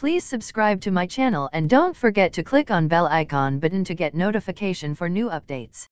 Please subscribe to my channel and don't forget to click on bell icon button to get notification for new updates.